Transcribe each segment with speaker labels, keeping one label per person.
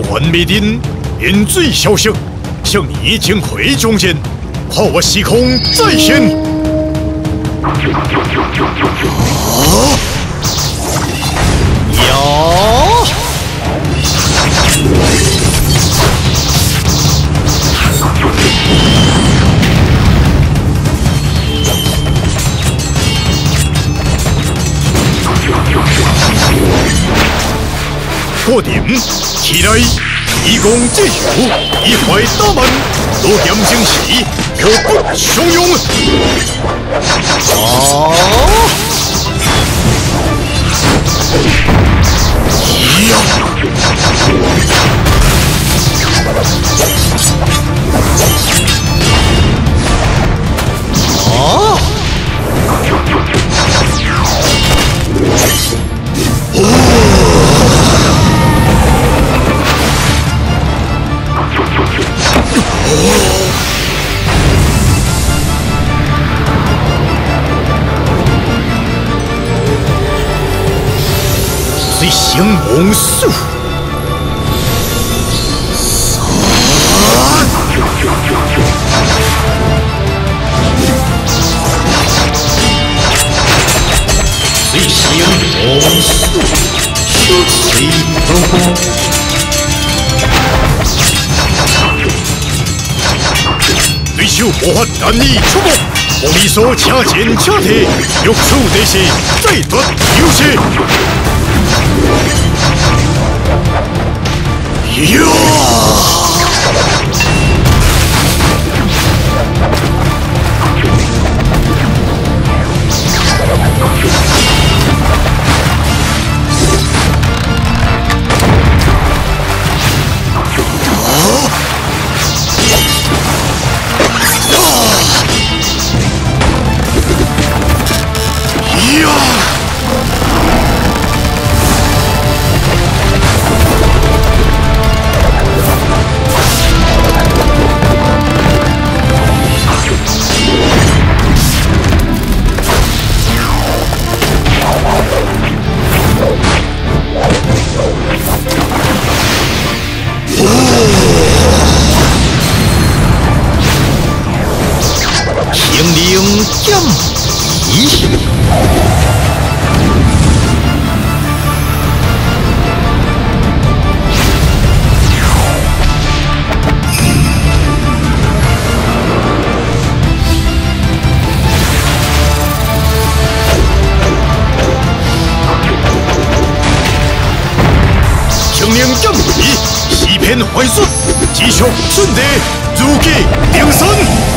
Speaker 1: 幻灭顶，饮醉小生，向你尽会中间，化我虚空再现。呀！破顶起来，以攻击友，以坏打满，多点惊喜，可不汹涌。啊！呀！啊！最行猛术，最行猛术，修气风光。对手无法单一出没，我力所掐剑掐铁，欲出得势，再夺优势。呀！行灵降仪，行灵降仪，西片坏损，继续顺地如计定身。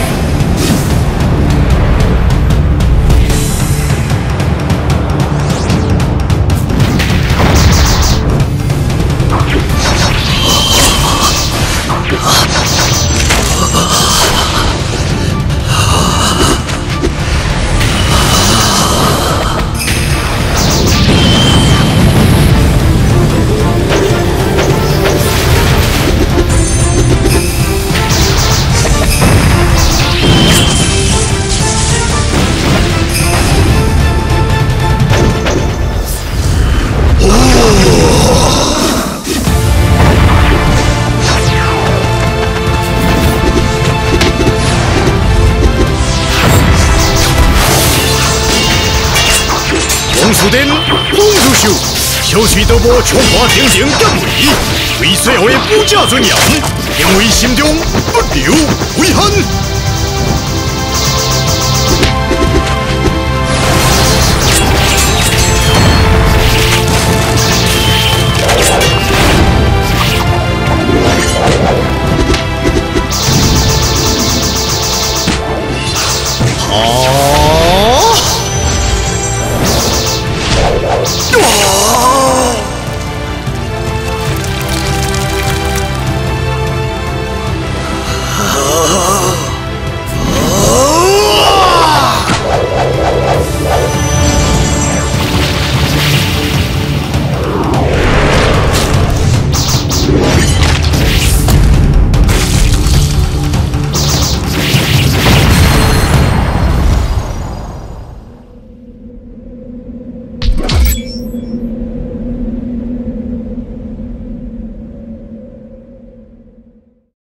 Speaker 1: 苏丹风如秀，小水德波冲花顶顶降位，为最后的补价尊严，因为心中不留遗憾。